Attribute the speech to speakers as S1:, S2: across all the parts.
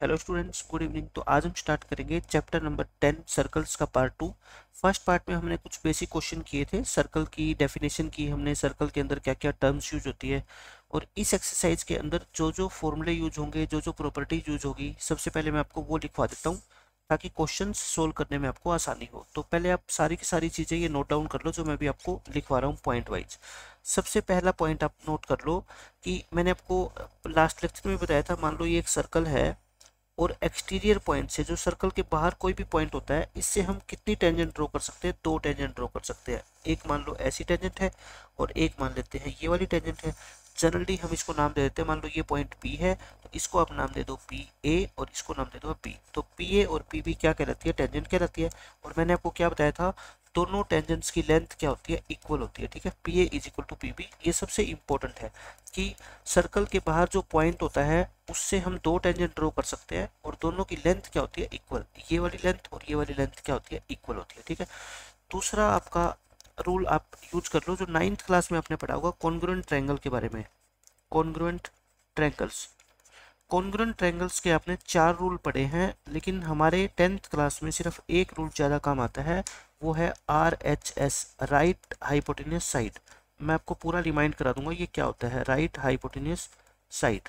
S1: Hello students, good evening. तो आज हम स्टार्ट करेंगे चैप्टर नंबर 10 सर्कल्स का पार्ट 2। फर्स्ट पार्ट में हमने कुछ बेसिक क्वेश्चन किए थे, सर्कल की डेफिनेशन की हमने, सर्कल के अंदर क्या क्या टर्म्स यूज होती है, और इस एक्सरसाइज के अंदर जो जो फॉर्मूले यूज होंगे, जो जो प्रॉपर्टी यूज होगी, सबसे पहले मैं आपको वो लिखवा देता हूँ ताकि क्वेश्चन सोल्व करने में आपको आसानी हो। तो पहले आप सारी की सारी चीज़ें ये नोट डाउन कर लो जो मैं भी आपको लिखवा रहा हूँ पॉइंट वाइज। सबसे पहला पॉइंट आप नोट कर लो कि मैंने आपको लास्ट लेक्चर में बताया था, मान लो ये एक सर्कल है और एक्सटीरियर पॉइंट से, जो सर्कल के बाहर कोई भी पॉइंट होता है, इससे हम कितनी टेंजेंट ड्रॉ कर सकते हैं? दो टेंजेंट ड्रॉ कर सकते हैं। एक मान लो ऐसी टेंजेंट है और एक मान लेते हैं ये वाली टेंजेंट है। जनरली हम इसको नाम दे देते हैं, मान लो ये पॉइंट P है तो इसको आप नाम दे दो PA और इसको नाम दे दो P। तो PA और PB क्या कहलाती है? टेंजेंट कहलाती है। और मैंने आपको क्या बताया था, दोनों टेंजेंट्स की लेंथ क्या होती है? इक्वल होती है। ठीक है, PA is equal to PB। ये सबसे इंपॉर्टेंट है कि सर्कल के बाहर जो पॉइंट होता है उससे हम दो टेंजेंट ड्रॉ कर सकते हैं और दोनों की लेंथ क्या होती है? इक्वल। ये वाली लेंथ और ये वाली लेंथ क्या होती है? इक्वल होती है। ठीक है, दूसरा आपका रूल आप यूज कर लो जो 9th क्लास में आपने पढ़ा होगा, कॉन्ग्रुएंट ट्रायंगल के बारे में। कॉन्ग्रुएंट ट्रायंगल्स, कॉन्ग्रुएंट ट्रायंगल्स के आपने 4 रूल पढ़े हैं, लेकिन हमारे 10th क्लास में सिर्फ एक रूल ज़्यादा काम आता है, वो है RHS, राइट हाइपोटेन्यूस साइड। मैं आपको पूरा रिमाइंड करा दूंगा ये क्या होता है। Right hypotenuse side,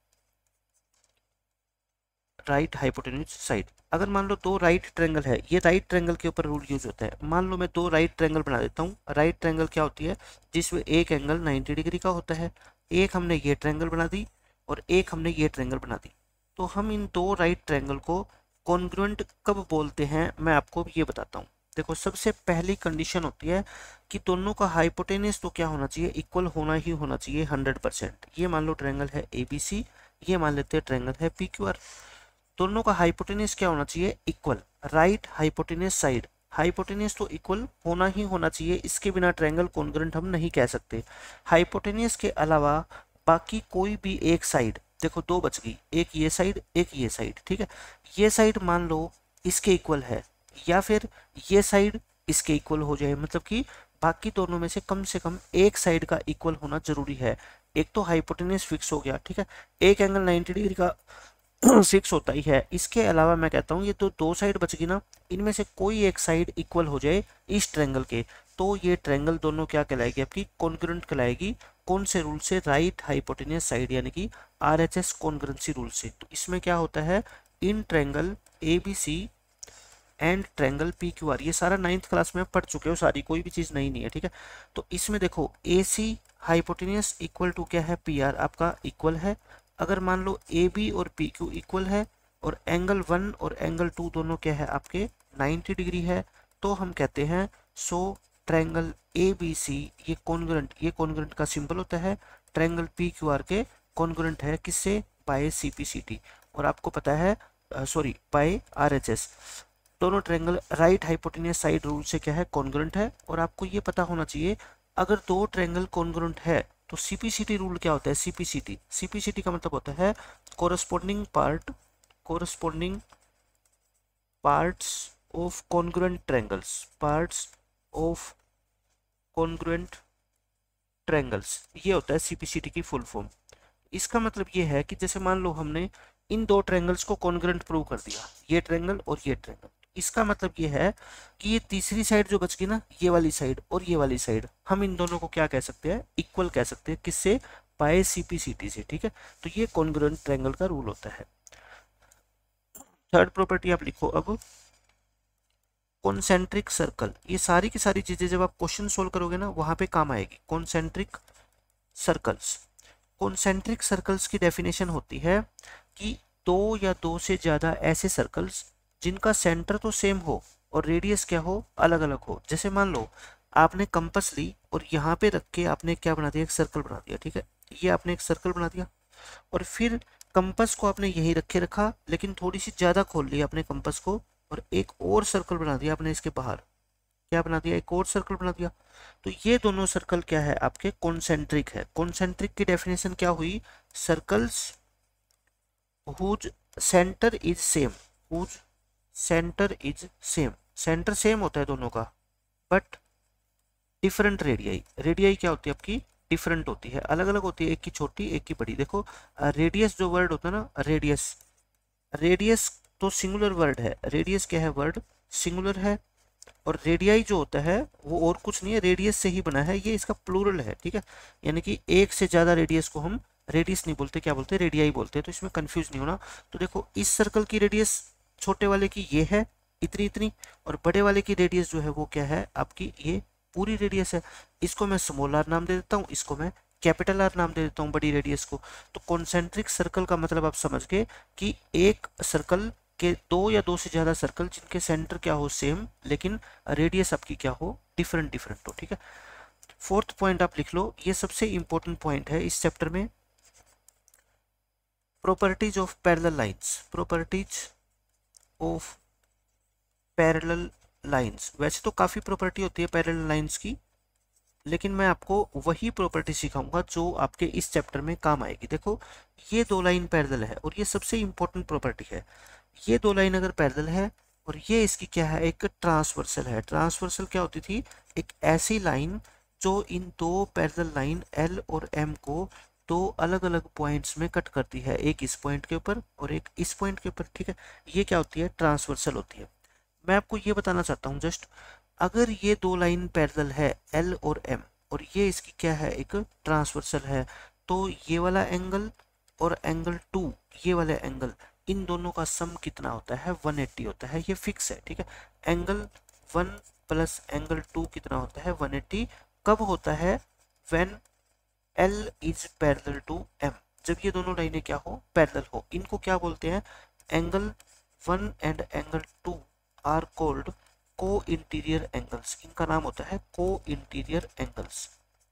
S1: right hypotenuse side. अगर मान लो दो राइट ट्रायंगल है, ये राइट ट्रायंगल के ऊपर रूल यूज होता है। मान लो मैं दो राइट ट्रायंगल बना देता हूँ। राइट ट्रायंगल क्या होती है? जिसमें एक एंगल 90 डिग्री का होता है। एक हमने ये ट्रायंगल बना दी और एक हमने ये ट्रायंगल बना दी। तो हम इन दो राइट ट्रायंगल को कॉन्ग्रुएंट कब बोलते हैं, मैं आपको ये बताता हूँ। देखो, सबसे पहली कंडीशन होती है कि दोनों का हाइपोटेन्यूस तो क्या होना चाहिए? इक्वल होना ही होना चाहिए 100%। ये मान लो ट्रायंगल है ABC, ये मान लेते हैं ट्रायंगल है PQR। दोनों का हाइपोटेन्यूस क्या होना चाहिए? Equal. Right hypotenuse side, hypotenuse तो इक्वल होना ही होना चाहिए, इसके बिना ट्रायंगल कॉन्ग्रुएंट हम नहीं कह सकते। हाइपोटेन्यूस के अलावा बाकी कोई भी एक साइड, देखो दो बच गई, एक ये साइड एक ये साइड। ठीक है, ये साइड मान लो इसके इक्वल है, या फिर ये साइड इसके इक्वल हो जाए, मतलब कि बाकी दोनों में से कम एक साइड का इक्वल होना जरूरी है। एक तो हाइपोटेन्यूस फिक्स हो गया, ठीक है, एक एंगल 90 डिग्री का फिक्स होता ही है। इसके अलावा मैं कहता हूँ ये तो दो साइड बच गई ना, इनमें से कोई एक साइड इक्वल हो जाए इस ट्रायंगल के, तो ये ट्रायंगल दोनों क्या कहलाएगी? आपकी कॉन्ग्रुएंट कहलाएगी। कौन से रूल से? राइट हाइपोटेन्यूस साइड, यानी कि RHS कॉन्ग्रुएंसी रूल से। तो इसमें क्या होता है, in triangle ABC and triangle PQR, ये सारा 9th क्लास में पढ़ चुके हो, सारी कोई भी चीज नई नहीं है। ठीक है, तो इसमें देखो AC हाइपोटेन्यूस इक्वल टू क्या है? PR आपका इक्वल है। अगर मान लो AB और PQ इक्वल है और एंगल 1 और एंगल 2 दोनों क्या है? आपके 90 डिग्री है, तो हम कहते हैं सो ट्रायंगल ABC ये कॉन्ग्रुएंट का सिंबल होता है। ट्रायंगल PQR के कॉन्ग्रुएंट है किससे? By CPCT। और आपको पता है, सॉरी, बाय RHS। दोनों triangle right hypotenuse side rule से क्या है? कॉन्ग्रुएंट है। और आपको ये पता होना चाहिए, अगर दो ट्रायंगल कॉन्ग्रुएंट है तो CPCT रूल क्या होता है? CPCT का मतलब होता है corresponding parts of congruent triangles, parts of congruent triangles, ये होता है CPCT की फुल फॉर्म। इसका मतलब ये है कि जैसे मान लो हमने इन दो ट्रायंगल्स को कॉन्ग्रुएंट प्रूव कर दिया, ये ट्रायंगल और ये ट्रायंगल। इसका मतलब ये है कि ये तीसरी साइड जो बच गई ना, ये वाली साइड और ये वाली साइड, हम इन दोनों को क्या कह सकते हैं? इक्वल कह सकते हैं। किससे? बाय CPCT से। ठीक है, तो ये कॉन्ग्रुएंट ट्रायंगल का रूल होता है। थर्ड प्रॉपर्टी आप लिखो अब, कॉन्सेंट्रिक सर्कल। ये सारी की सारी चीजें जब आप क्वेश्चन सोल्व करोगे ना, वहां पे काम आएगी। कॉन्सेंट्रिक सर्कल्स, कॉन्सेंट्रिक सर्कल्स की डेफिनेशन होती है कि दो या दो से ज्यादा ऐसे सर्कल्स जिनका सेंटर तो सेम हो और रेडियस क्या हो? अलग अलग हो। जैसे मान लो आपने कंपास ली और यहाँ पे रख के आपने क्या बना दिया? एक सर्कल बना दिया। ठीक है, ये आपने एक सर्कल बना दिया और फिर कंपास को आपने यहीं रखे रखा, लेकिन थोड़ी सी ज्यादा खोल लिया अपने कंपास को और एक और सर्कल बना दिया आपने इसके बाहर। क्या बना दिया? एक और सर्कल बना दिया। तो ये दोनों सर्कल क्या है? आपके कॉन्सेंट्रिक है। कॉन्सेंट्रिक की डेफिनेशन क्या हुई? Circles whose centre is same, whose centre is same, centre same होता है दोनों का, बट डिफरेंट रेडियाई। रेडियाई क्या होती है आपकी? डिफरेंट होती है, अलग अलग होती है, एक की छोटी एक की बड़ी। देखो रेडियस जो वर्ड होता है ना, रेडियस, रेडियस तो सिंगुलर वर्ड है, रेडियस क्या है, वर्ड सिंगुलर है, और रेडियाई जो होता है वो और कुछ नहीं है, रेडियस से ही बना है, ये इसका प्लूरल है, ठीक है। यानी कि एक से ज्यादा रेडियस को हम रेडियस नहीं बोलते, क्या बोलते हैं, रेडियाई बोलते हैं। तो इसमें कंफ्यूज नहीं होना। तो देखो इस सर्कल की रेडियस छोटे वाले की ये है इतनी इतनी, और बड़े वाले की रेडियस जो है वो क्या है आपकी, ये पूरी रेडियस है। इसको मैं स्मॉल आर नाम दे देता हूँ, इसको मैं कैपिटल आर नाम दे देता हूँ, बड़ी रेडियस को। तो कॉन्सेंट्रिक सर्कल का मतलब आप समझ गए कि एक सर्कल के दो या दो से ज्यादा सर्कल जिनके सेंटर क्या हो सेम, लेकिन रेडियस आपकी क्या हो, डिफरेंट डिफरेंट हो, ठीक है। फोर्थ पॉइंट आप लिख लो, ये सबसे इंपॉर्टेंट पॉइंट है इस चैप्टर में, properties of parallel lines, properties of parallel lines. वैसे तो काफी प्रॉपर्टी होती है पैरेलल लाइंस की, लेकिन मैं आपको वही प्रॉपर्टी सिखाऊंगा जो आपके इस चैप्टर में काम आएगी। देखो ये दो लाइन पैरेलल है और ये सबसे इंपॉर्टेंट प्रॉपर्टी है। ये दो लाइन अगर पैरेलल है और ये इसकी क्या है, एक ट्रांसवर्सल है। ट्रांसवर्सल क्या होती थी, एक ऐसी लाइन जो इन दो पैरेलल लाइन एल और एम को दो अलग अलग पॉइंट्स में कट करती है, एक इस पॉइंट के ऊपर और एक इस पॉइंट के ऊपर, ठीक है। ये क्या होती है, ट्रांसवर्सल होती है। मैं आपको ये बताना चाहता हूँ जस्ट, अगर ये दो लाइन पैरेलल है एल और एम, और ये इसकी क्या है, एक ट्रांसवर्सल है, तो ये वाला एंगल और एंगल 2, ये वाला एंगल, इन दोनों का सम कितना होता है, 180 होता है, ये फिक्स है, ठीक है। एंगल 1 प्लस एंगल 2 कितना होता है, 180। कब होता है, when L is parallel to M, जब ये दोनों लाइनें क्या हो, पैरेलल हो। इनको क्या बोलते हैं, angle 1 and angle 2 are called co interior angles. इनका नाम होता है co interior angles,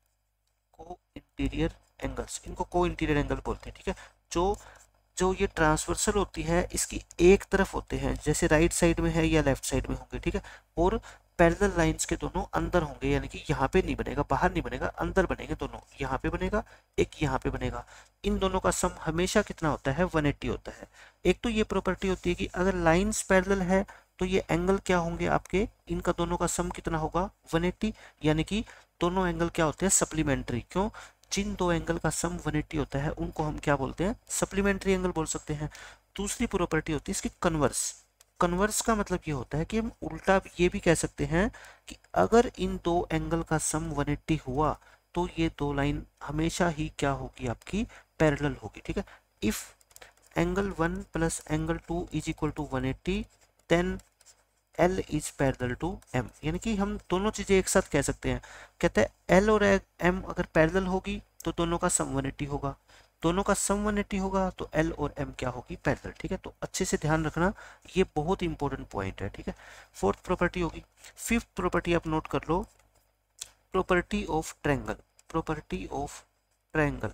S1: co interior angles, इनको को इंटीरियर एंगल बोलते हैं, ठीक है। जो जो ये ट्रांसवर्सल होती है इसकी एक तरफ होते हैं, जैसे राइट साइड में है या लेफ्ट साइड में होंगे, ठीक है। और पैरेलल लाइंस के दोनों अंदर होंगे, यानी कि यहाँ पे नहीं बनेगा, बाहर नहीं बनेगा, अंदर बनेंगे दोनों, यहाँ पे बनेगा, एक यहाँ पे बनेगा। इन दोनों का सम हमेशा कितना होता है, 180 होता है। एक तो ये प्रॉपर्टी होती है कि अगर लाइंस पैरेलल है तो ये एंगल क्या होंगे आपके, इनका दोनों का सम कितना होगा, 180। यानी कि दोनों एंगल क्या होते हैं, सप्लीमेंट्री। क्यों, जिन दो एंगल का सम 180 होता है उनको हम क्या बोलते हैं, सप्लीमेंट्री एंगल बोल सकते हैं। दूसरी प्रॉपर्टी होती है इसकी कन्वर्स। कन्वर्स का मतलब ये होता है कि हम उल्टा ये भी कह सकते हैं कि अगर इन दो एंगल का सम 180 हुआ तो ये दो लाइन हमेशा ही क्या होगी, आपकी पैरेलल होगी, ठीक है। If angle 1 plus angle 2 is equal to 180 then L is parallel to M. यानी कि हम दोनों चीजें एक साथ कह सकते हैं। कहते हैं एल और एम अगर पैरेलल होगी तो दोनों का सम 180 होगा, दोनों का सम 180 होगा तो एल और एम क्या होगी, पैरेलल, ठीक है। तो अच्छे से ध्यान रखना, ये बहुत इंपॉर्टेंट पॉइंट है, ठीक है। फोर्थ प्रॉपर्टी होगी। फिफ्थ प्रॉपर्टी आप नोट कर लो, property of triangle, property of triangle.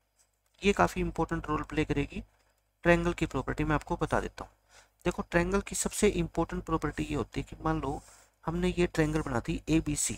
S1: ये काफी इंपॉर्टेंट रोल प्ले करेगी। ट्रायंगल की प्रॉपर्टी मैं आपको बता देता हूँ। देखो ट्रायंगल की सबसे इंपॉर्टेंट प्रॉपर्टी ये होती है कि मान लो हमने ये ट्रायंगल बना दी ABC,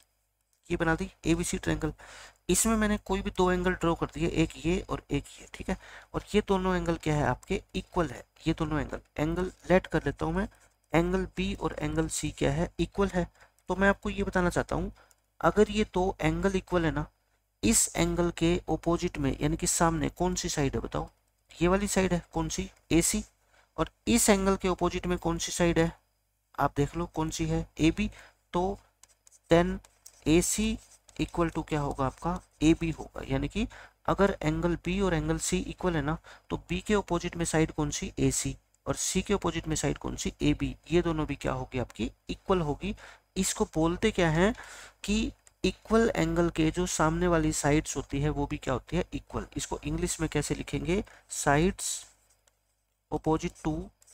S1: ये बना दी ABC ट्रायंगल। इसमें मैंने कोई भी दो एंगल ड्रॉ कर दिए, एक ये और एक ये, ठीक है। और ये दोनों एंगल क्या है आपके, इक्वल है। ये दोनों एंगल लेट कर लेता हूँ मैं, एंगल B और एंगल C क्या है, इक्वल है। तो मैं आपको ये बताना चाहता हूँ, अगर ये दो एंगल इक्वल है ना, इस एंगल के ओपोजिट में यानी कि सामने कौन सी साइड है बताओ, ये वाली साइड है, कौन सी, AC। और इस एंगल के ओपोजिट में कौन सी साइड है, आप देख लो कौन सी है, AB। तो देन AC इक्वल टू क्या होगा आपका, AB होगा। यानी कि अगर एंगल B और एंगल C इक्वल है ना, तो B के ओपोजिट में साइड कौन सी, AC, और C के ओपोजिट में साइड कौन सी, AB। ये दोनों भी क्या होगी आपकी, इक्वल होगी। इसको बोलते क्या है कि इक्वल एंगल के जो सामने वाली साइड्स होती है वो भी क्या होती है, इक्वल। इसको इंग्लिश में कैसे लिखेंगे, sides opposite to,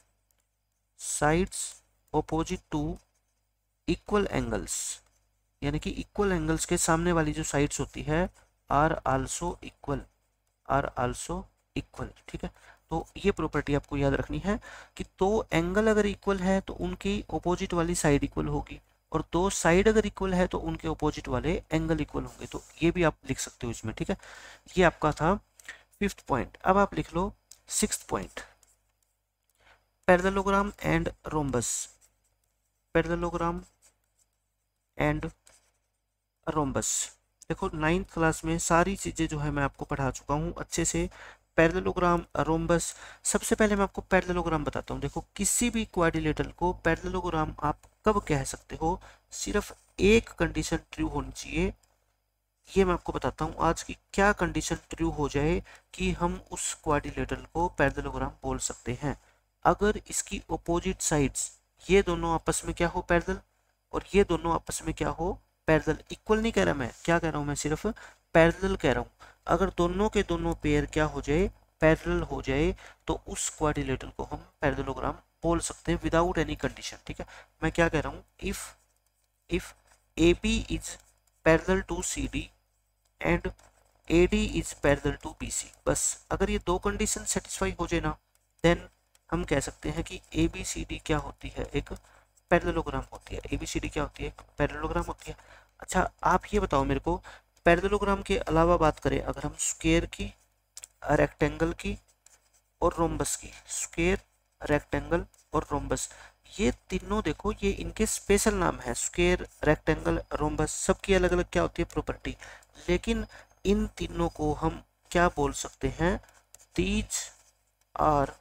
S1: sides opposite to equal angles। यानी कि इक्वल एंगल्स के सामने वाली जो साइड्स होती है are also equal, are also equal, ठीक है। तो ये प्रॉपर्टी आपको याद रखनी है कि दो एंगल अगर इक्वल है तो उनकी ऑपोजिट वाली साइड इक्वल होगी, और दो साइड अगर इक्वल है तो उनके ऑपोजिट वाले एंगल इक्वल होंगे। तो ये भी आप लिख सकते हो इसमें, ठीक है। ये आपका था फिफ्थ पॉइंट। अब आप लिख लो sixth point, parallelogram and rhombus, parallelogram and rhombus. देखो नाइन्थ क्लास में सारी चीजें जो है मैं आपको पढ़ा चुका हूँ अच्छे से। Parallelogram, rhombus. सबसे पहले मैं आपको पैरेललोग्राम बताता हूँ। देखो, किसी भी क्वाड्रिलेटरल को पैरेललोग्राम आप कब कह सकते हो, सिर्फ एक कंडीशन ट्रू होनी चाहिए। ये मैं आपको बताता हूँ आज की क्या कंडीशन ट्रू हो जाए कि हम उस क्वाड्रिलेटरल को पैरेललोग्राम बोल सकते हैं। अगर इसकी अपोजिट साइड्स, ये दोनों आपस में क्या हो, पैरेलल, और ये दोनों आपस में क्या हो, पैरेलल। इक्वल नहीं कह रहा मैं, क्या कह रहा हूँ मैं, सिर्फ पैरेलल कह रहा हूँ। अगर दोनों के दोनों पेयर क्या हो जाए, पैरेलल हो जाए, तो उस क्वाड्रिलेटरल को हम पैरेललोग्राम बोल सकते हैं विदाउट एनी कंडीशन। ठीक है, मैं क्या कह रहा हूँ, if AB is parallel to CD and AD is parallel to BC, बस अगर ये दो कंडीशन सेटिस्फाई हो जाए ना, देन हम कह सकते हैं कि ABCD क्या होती है, एक पैरेललोग्राम होती है। ABCD क्या होती है, एक पैरेललोग्राम होती है। अच्छा, आप ये बताओ मेरे को, पैरेललोग्राम के अलावा बात करें अगर हम स्क्वायर की, रेक्टेंगल की और रोम्बस की, स्क्वायर, रेक्टेंगल और रोम्बस, ये तीनों देखो, ये इनके स्पेशल नाम है। स्क्वायर, रेक्टेंगल, रोम्बस, सबकी अलग अलग क्या होती है, प्रॉपर्टी। लेकिन इन तीनों को हम क्या बोल सकते हैं, these are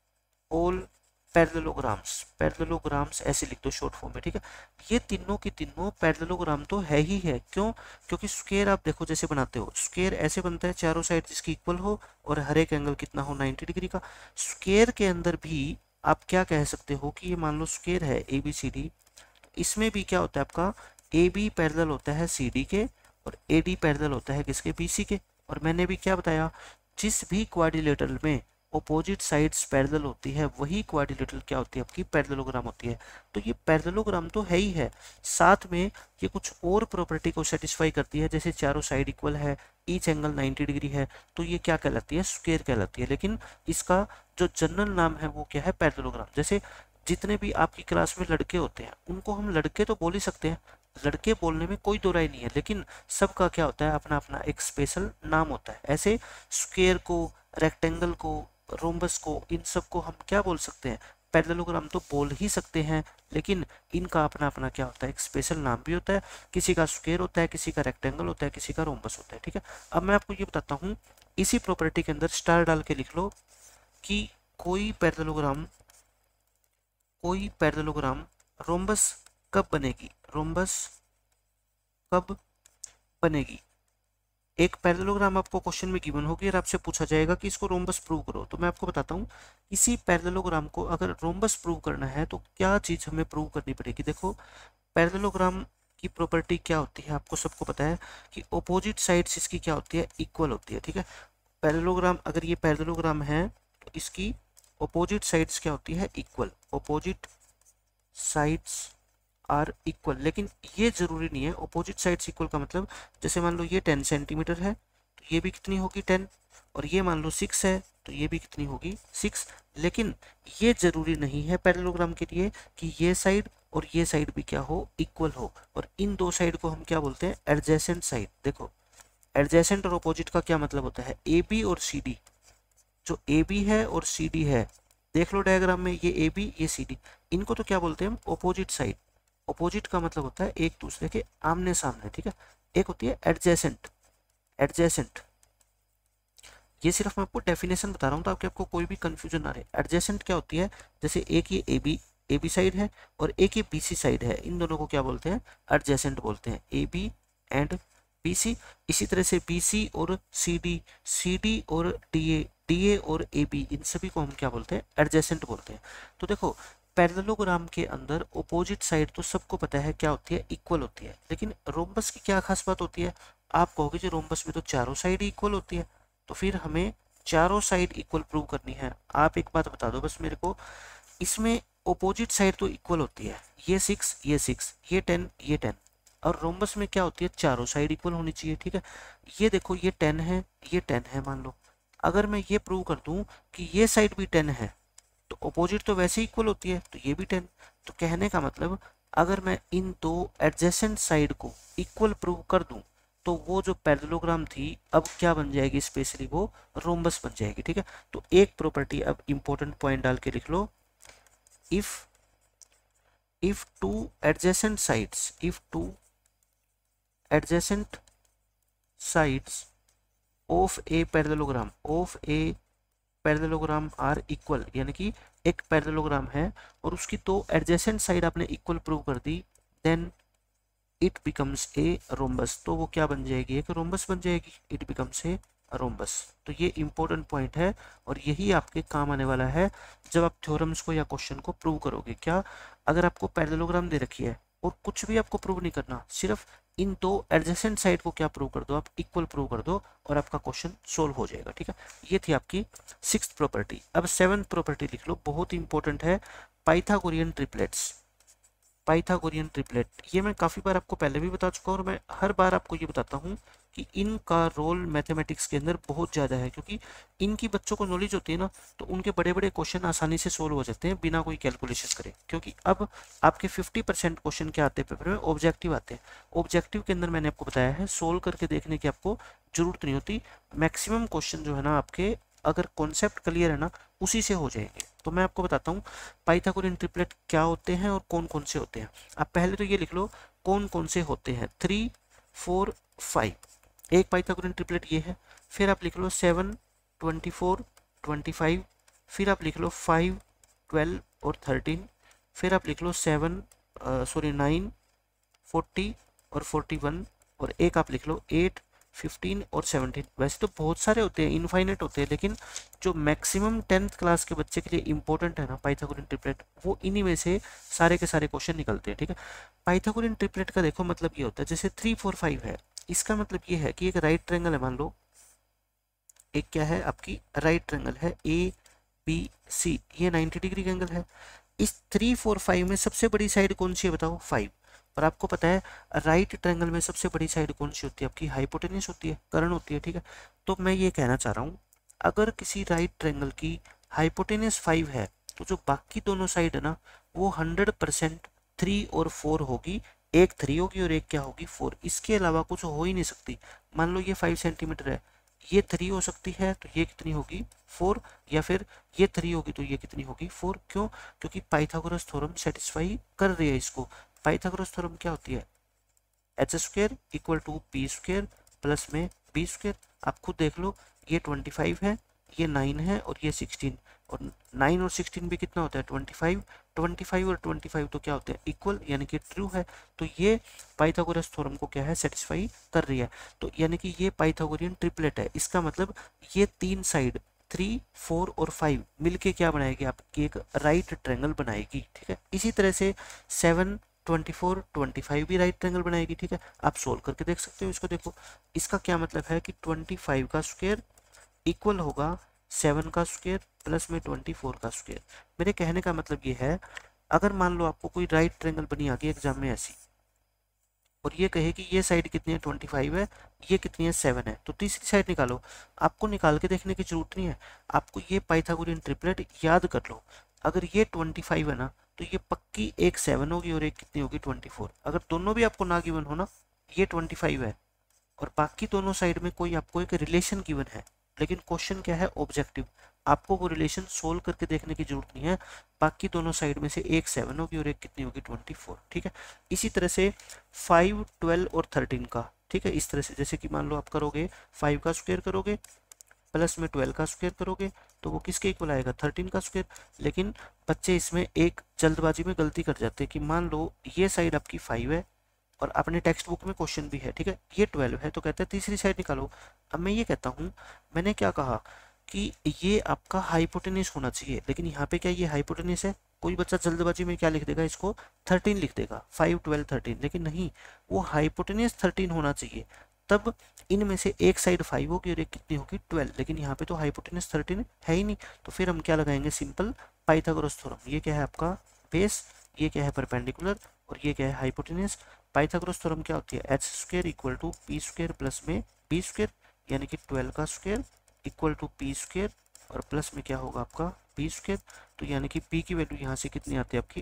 S1: all parallelograms. Parallelograms ऐसे लिख दो शॉर्ट फॉर्म में, ठीक है। ये तीनों की तीनों पैरेललोग्राम तो है ही है। क्यों? क्योंकि स्क्वायर आप देखो जैसे बनाते हो, स्क्वायर ऐसे बनता है, चारों साइड जिसकी इक्वल हो और हर एक एंगल कितना हो, 90 डिग्री का। स्क्वायर के अंदर भी आप क्या कह सकते हो कि ये मान लो स्क्वायर है ABCD, इसमें भी क्या होता है आपका, AB पैरेलल होता है CD के और AD पैरेलल होता है किसके, BC के। और मैंने भी क्या बताया, जिस भी क्वाड्रिलेटरल में अपोजिट साइड्स पैरेलल होती है, वही क्वाड्रिलेटरल क्या होती है, आपकी पैरेललोग्राम होती है। तो ये पैरेललोग्राम तो है ही है, साथ में ये कुछ और प्रॉपर्टी को सेटिस्फाई करती है, जैसे चारों साइड इक्वल है, ईच एंगल 90 डिग्री है, तो ये क्या कहलाती है, स्क्वायर कहलाती है। लेकिन इसका जो जनरल नाम है वो क्या है, पैरेललोग्राम। जैसे जितने भी आपकी क्लास में लड़के होते हैं, उनको हम लड़के तो बोल ही सकते हैं, लड़के बोलने में कोई दो राय नहीं है, लेकिन सबका क्या होता है, अपना अपना एक स्पेशल नाम होता है। ऐसे स्क्वायर को, रेक्टेंगल को, रोम्बस को, इन सब को हम क्या बोल सकते हैं, पैरेललोग्राम तो बोल ही सकते हैं, लेकिन इनका अपना अपना क्या होता है, एक स्पेशल नाम भी होता है। किसी का स्क्वायर होता है, किसी का रेक्टेंगल होता है, किसी का रोम्बस होता है। ठीक है, अब मैं आपको ये बताता हूँ, इसी प्रॉपर्टी के अंदर स्टार डाल के लिख लो कि कोई पैरेललोग्राम, कोई पैरेललोग्राम रोम्बस कब बनेगी, रोम्बस कब बनेगी। एक पैरेललोग्राम आपको क्वेश्चन में गिवन होगी और आपसे पूछा जाएगा कि इसको रोम्बस प्रूव करो। तो मैं आपको बताता हूँ, इसी पैरेललोग्राम को अगर रोम्बस प्रूव करना है तो क्या चीज हमें प्रूव करनी पड़ेगी। देखो, पैरेललोग्राम की प्रॉपर्टी क्या होती है, आपको सबको पता है कि अपोजिट साइड्स इसकी क्या होती है, इक्वल होती है। ठीक है, पैरेललोग्राम, अगर ये पैरेललोग्राम है तो इसकी अपोजिट साइड्स क्या होती है, equal. Opposite sides are equal, लेकिन ये जरूरी नहीं है। अपोजिट साइड्स इक्वल का मतलब, जैसे मान लो ये 10 सेंटीमीटर है तो ये भी कितनी होगी, 10, और ये मान लो 6 है तो ये भी कितनी होगी, 6। लेकिन ये जरूरी नहीं है पैरेललोग्राम के लिए कि ये साइड और ये साइड भी क्या हो, इक्वल हो। और इन दो साइड को हम क्या बोलते हैं, एडजेसेंट साइड। देखो, एडजेसेंट और अपोजिट का क्या मतलब होता है, AB और CD। जो AB है और CD है, देख लो डायग्राम में, ये AB, ये CD, इनको तो क्या बोलते हैं हम, अपोजिट साइड। अपोजिट का मतलब होता है एक दूसरे के आमने सामने। ठीक है, एक होती है एडजेसेंट, एडजेसेंट, ये सिर्फ मैं आपको डेफिनेशन बता रहा हूँ ताकि आपको कोई भी कंफ्यूजन ना रहे। एडजेसेंट क्या होती है, जैसे एक ये AB साइड है और एक ये BC साइड है, इन दोनों को क्या बोलते हैं, एडजेसेंट बोलते हैं, AB एंड BC। इसी तरह से BC और CD, CD और DA, DA और AB, इन सभी को हम क्या बोलते हैं, एडजेसेंट बोलते हैं। तो देखो, पैरेललोग्राम के अंदर अपोजिट साइड तो सबको पता है क्या होती है, इक्वल होती है। लेकिन रोम्बस की क्या खास बात होती है, आप कहोगे जी रोम्बस में तो चारों साइड ही इक्वल होती है, तो फिर हमें चारों साइड इक्वल प्रूव करनी है। आप एक बात बता दो बस मेरे को, इसमें अपोजिट साइड तो इक्वल होती है, ये 6, ये 6, ये 10, ये 10, और रोम्बस में क्या होती है, चारों साइड इक्वल होनी चाहिए। ठीक है, ये देखो, ये 10 है, ये 10 है, मान लो अगर मैं ये प्रूव कर दूं कि ये साइड भी 10 है, तो अपोजिट तो वैसे ही इक्वल होती है, तो ये भी 10। तो कहने का मतलब, अगर मैं इन दो एडजेसेंट साइड को इक्वल प्रूव कर दूं, तो वो जो पैरेललोग्राम थी अब क्या बन जाएगी, स्पेशली वो रोम्बस बन जाएगी। ठीक है, तो एक प्रॉपर्टी अब इंपॉर्टेंट पॉइंट डाल के लिख लो, if two adjacent sides, if two adjacent sides of a parallelogram, of a parallelogram are equal, यानी कि एक पैरेललोग्राम है और उसकी दो एडजेसेंट साइड आपने इक्वल प्रूव कर दी, then it becomes a rhombus. तो वो क्या बन जाएगी, एक रोम्बस बन जाएगी, इट बिकम्स ए रोम्बस। तो ये इंपॉर्टेंट पॉइंट है और यही आपके काम आने वाला है जब आप थ्योरम्स को या क्वेश्चन को प्रूव करोगे। क्या, अगर आपको पैरेललोग्राम दे रखी है और कुछ भी आपको प्रूव नहीं करना, सिर्फ इन दो एडजेसेंट साइड को क्या प्रूव कर दो, आप इक्वल प्रूव कर दो और आपका क्वेश्चन सोल्व हो जाएगा। ठीक है, ये थी आपकी 6th प्रॉपर्टी। अब 7th प्रॉपर्टी लिख लो, बहुत इंपॉर्टेंट है, पाइथागोरियन ट्रिपलेट्स। पाइथागोरियन ट्रिपलेट, ये मैं काफ़ी बार आपको पहले भी बता चुका हूँ और मैं हर बार आपको ये बताता हूँ कि इनका रोल मैथमेटिक्स के अंदर बहुत ज़्यादा है, क्योंकि इनकी बच्चों को नॉलेज होती है ना, तो उनके बड़े बड़े क्वेश्चन आसानी से सोल्व हो जाते हैं बिना कोई कैलकुलेशन करे। क्योंकि अब आपके 50% क्वेश्चन क्या आते हैं पेपर में, ऑब्जेक्टिव आते हैं। ऑब्जेक्टिव के अंदर मैंने आपको बताया है सोल्व करके देखने की आपको जरूरत नहीं होती, मैक्सिमम क्वेश्चन जो है ना आपके, अगर कॉन्सेप्ट क्लियर है ना, उसी से हो जाएंगे। तो मैं आपको बताता हूँ पाइथागोरियन ट्रिपलेट क्या होते हैं और कौन कौन से होते हैं। आप पहले तो ये लिख लो कौन कौन से होते हैं, 3, 4, 5। एक पाइथागोरियन ट्रिपलेट ये है। फिर आप लिख लो 7, 24, 25। फिर आप लिख लो 5, 12 और 13। फिर आप लिख लो 9, 40 और 41। और एक आप लिख लो 8, 15 और 17। वैसे तो बहुत सारे होते हैं, इनफाइनेट होते हैं, लेकिन जो मैक्सिमम 10th क्लास के बच्चे के लिए इंपॉर्टेंट है ना पाइथागोरियन ट्रिपलेट, वो इन्हीं में से सारे के सारे क्वेश्चन निकलते हैं। ठीक है, पाइथागोरियन ट्रिपलेट का देखो मतलब ये होता है, जैसे 3, 4, 5 है, इसका मतलब ये है कि एक राइट ट्रायंगल है, मान लो एक क्या है आपकी राइट ट्रायंगल है ABC, ये 90 डिग्री का एंगल है। इस 3, 4, 5 में सबसे बड़ी साइड कौन सी है बताओ, 5। और आपको पता है राइट ट्रायंगल में सबसे बड़ी साइड कौन सी होती है आपकी, हाइपोटेन्यूस होती है, कर्ण होती है। ठीक है, तो मैं ये कहना चाह रहा हूँ अगर किसी राइट ट्रायंगल की हाइपोटेन्यूस 5 है, तो जो बाकी दोनों साइड है ना, वो 100% 3 और 4 होगी। एक 3 होगी और एक क्या होगी, 4। इसके अलावा कुछ हो ही नहीं सकती। मान लो ये 5 सेंटीमीटर है, ये 3 हो सकती है तो ये कितनी होगी, 4। या फिर ये 3 होगी तो ये कितनी होगी, 4। क्यों, क्योंकि पाइथागोरस थ्योरम सेटिस्फाई कर रही है इसको। पाइथागोरस थ्योरम क्या होती है, h² equal to p square plus में बी स्क्वेयर। आप खुद देख लो, ये 25 है, ये 9 है और ये 16। और 9 और 16 भी कितना होता है, 25। 25 और 25 तो क्या होते हैं, इक्वल, यानी कि ट्रू है। तो ये पाइथागोरस थ्योरम को क्या है, सेटिस्फाई कर रही है। तो यानी कि ये पाइथागोरियन ट्रिपलेट है। इसका मतलब ये तीन साइड 3, 4 और 5 मिलके क्या बनाएगी, आपकी एक राइट ट्रायंगल बनाएगी। ठीक है, इसी तरह से 7, 24, 25 भी राइट ट्रायंगल बनाएगी। ठीक है, आप सोल्व करके देख सकते हो इसको। देखो इसका क्या मतलब है कि 25 का स्क्वायर इक्वल होगा 7 का स्क्वायर प्लस में 24 का स्क्वायर। मेरे कहने का मतलब ये है, अगर मान लो आपको कोई राइट ट्रायंगल बनी आ गई एग्जाम में ऐसी, और ये कहे कि ये साइड कितनी है, 25 है, ये कितनी है, 7 है, तो तीसरी साइड निकालो। आपको निकाल के देखने की जरूरत नहीं है, आपको ये पाइथागोरियन ट्रिपलेट याद कर लो। अगर ये 25 है ना, तो ये पक्की एक 7 होगी और एक कितनी होगी, 24। अगर दोनों भी आपको ना गिवन हो ना, ये 25 है और बाकी दोनों साइड में कोई आपको एक रिलेशन गिवन है, लेकिन क्वेश्चन क्या है, ऑब्जेक्टिव, आपको वो रिलेशन सोल्व करके देखने की जरूरत नहीं है। बाकी दोनों साइड में से एक 7 होगी और एक कितनी होगी, 24। ठीक है, इसी तरह से 5, 12 और 13 का। ठीक है, इस तरह से जैसे कि मान लो आप करोगे 5 का स्क्वायर करोगे प्लस में 12 का स्क्वायर करोगे, तो वो किसके इक्वल आएगा, 13 का स्क्वायर। लेकिन बच्चे इसमें एक जल्दबाजी में गलती कर जाते हैं कि मान लो ये साइड आपकी 5 है और अपने टेक्स्ट बुक में क्वेश्चन भी है, ठीक है, ये 12 है, तो कहते हैं तीसरी साइड निकालो। अब मैं ये कहता हूँ, मैंने क्या कहा कि ये आपका हाइपोटेन्यूस होना चाहिए, लेकिन यहाँ पे क्या ये हाइपोटेन्यूस है, कोई बच्चा जल्दबाजी में क्या लिख देगा, इसको 13 लिख देगा, 5, 12, 13। लेकिन नहीं, वो हाइपोटेन्यूस 13 होना चाहिए, तब इनमें से एक साइड 5 होगी और एक कितनी होगी, 12। लेकिन यहाँ पे तो हाइपोटेन्यूस 13 है ही नहीं, तो फिर हम क्या लगाएंगे, सिंपल पाइथागोरस थ्योरम। ये क्या है आपका बेस, ये क्या है परपेंडिकुलर, और ये क्या है हाइपोटेन्यूस। पाइथागोरस थ्योरम क्या होती है, h square equal to p square plus में बी स्क्वायर, यानी कि 12 का square equal to p square और प्लस में क्या होगा आपका बी स्क्वायर। तो यानी कि पी की वैल्यू यहाँ से कितनी आती है आपकी,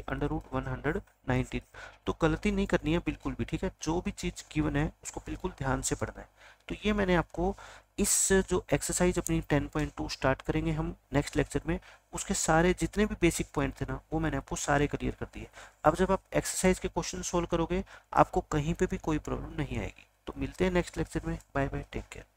S1: √119। तो गलती नहीं करनी है बिल्कुल भी, ठीक है, जो भी चीज़ गिवन है उसको बिल्कुल ध्यान से पढ़ना है। तो ये मैंने आपको इस जो एक्सरसाइज अपनी 10.2 स्टार्ट करेंगे हम नेक्स्ट लेक्चर में, उसके सारे जितने भी बेसिक पॉइंट थे ना, वो मैंने आपको सारे क्लियर कर दिए। अब जब आप एक्सरसाइज के क्वेश्चन सोल्व करोगे, आपको कहीं पे भी कोई प्रॉब्लम नहीं आएगी। तो मिलते हैं नेक्स्ट लेक्चर में, बाय बाय, टेक केयर।